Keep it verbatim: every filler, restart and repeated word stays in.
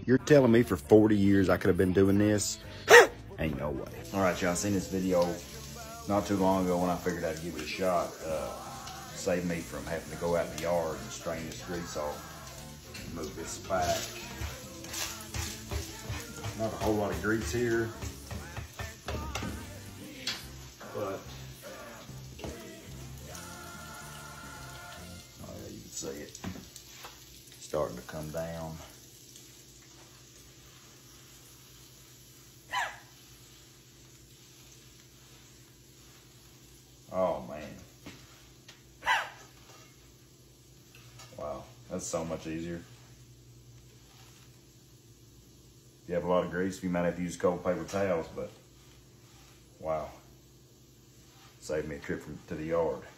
You're telling me for forty years I could have been doing this? Ain't no way. All right, y'all, seen this video not too long ago when I figured I'd give it a shot. Uh, save me from having to go out in the yard and strain this grease off. Move this back. Not a whole lot of grease here, but oh yeah, you can see it starting to come down. Oh man. Wow, that's so much easier. If you have a lot of grease, you might have to use cold paper towels, but wow. Saved me a trip from, to the yard.